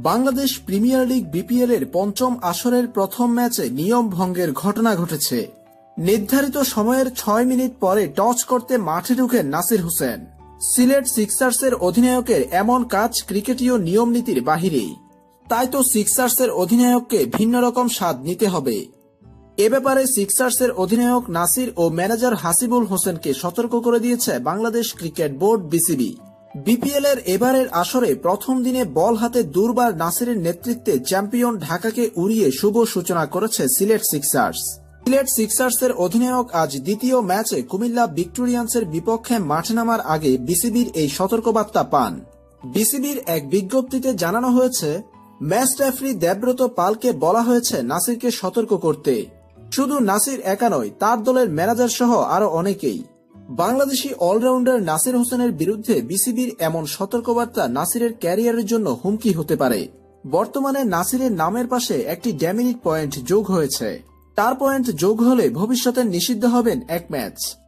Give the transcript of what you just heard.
Bangladesh premier league BPL এর পঞ্চম আসরের প্রথম ম্যাচে নিয়ম ভঙ্গের ঘটনা ঘটেছে। নির্ধারিত সময়ের 6 মিনিট পরে টস করতে মাঠে ঢুকেন নাসির হোসেন। সিলেট সিক্সার্সের অধিনায়কের এমন কাজ ক্রিকেটীয় নিয়ম নীতির বাহিরেই। তাই তো সিক্সার্সের অধিনায়ককে ভিন্ন রকম স্বাদ নিতে হবে। এ ব্যাপারে সিক্সার্সের অধিনায়ক নাসির ও ম্যানেজার হাসিবুল হোসেনকে সতর্ক করে দিয়েছে Bangladesh cricket board BCB. BPL এর এবারের আসরে প্রথম দিনে বল হাতে দুর্বার নাসিরের নেতৃত্বে চ্যাম্পিয়ন ঢাকাকে উড়িয়ে শুভ সূচনা করেছে সিলেট সিক্সার্স। সিলেট সিক্সার্সের অধিনায়ক আজ দ্বিতীয় ম্যাচে কুমিল্লা ভিক্টোরিয়ান্সের বিপক্ষে মাঠে নামার আগে বিসিবির এই সতর্কবার্তা পান। বিসিবির এক বিজ্ঞপ্তিতে জানানো হয়েছে, ম্যাচ রেফারি দেবব্রত পালকে বলা হয়েছে নাসিরকে সতর্ক করতে। শুধু নাসির একা নয়, তার দলের ম্যানেজার সহ আরো অনেকেই। বাংলাদেশি অলরাউন্ডার নাসির হোসেনের বিরুদ্ধে বিসিবির এমন সতর্কবার্তা নাসিরের ক্যারিয়ারের জন্য হুমকি হতে পারে। বর্তমানে নাসিরের নামের পাশে একটি ডেমেরিট পয়েন্ট যোগ হয়েছে। 4 পয়েন্ট যোগ হলে ভবিষ্যতে নিষিদ্ধ হবেন 1 ম্যাচ।